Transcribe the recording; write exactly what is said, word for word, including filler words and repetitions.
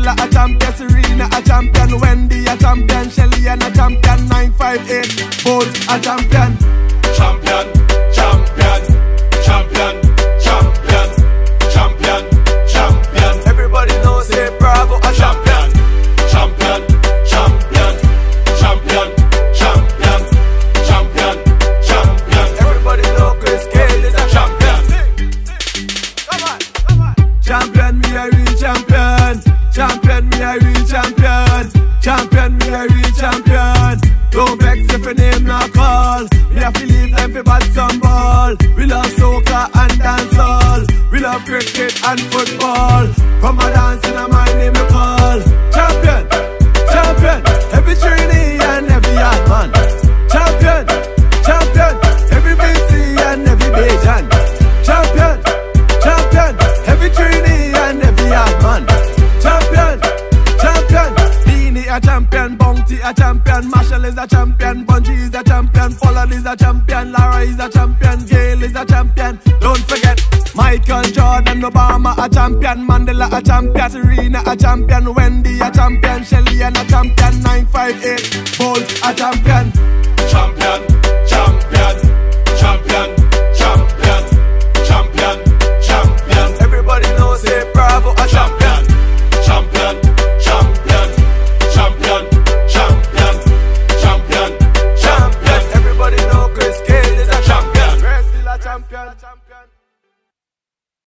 Mandela a champion, Serena a champion, Wendy a champion, Shelly and a champion, nine five eight, Bolt a champion. Champion, champion, champion, champion, champion, champion. Everybody knows say Bravo a champion. Champion, champion, champion, champion, champion, champion. Everybody know Chris Cale is a champion. Come on, come on. Champion, me a real champion. Champion, me a real champion. Champion, me a real champion. Don't vex if your name not call. We have to leave them for bad some ball. We love soccer and dancehall. We love cricket and football. Come a dance in a my name we call. Champion, champion, every trainee and every yard man. Champion, champion, every B C and every Bajan. Champion, champion, every trainee and every yard man. Champion, champion, Beanie a champion, Bounty a champion, Marshall is a champion, Bungie is a champion, Pollard is a champion, Lara is a champion, Gale is a champion. Don't forget Michael Jordan, Obama a champion, Mandela a champion, Serena a champion, Wendy a champion, Shelly and a champion, nine five eight, Bolt a champion. Champion, champion,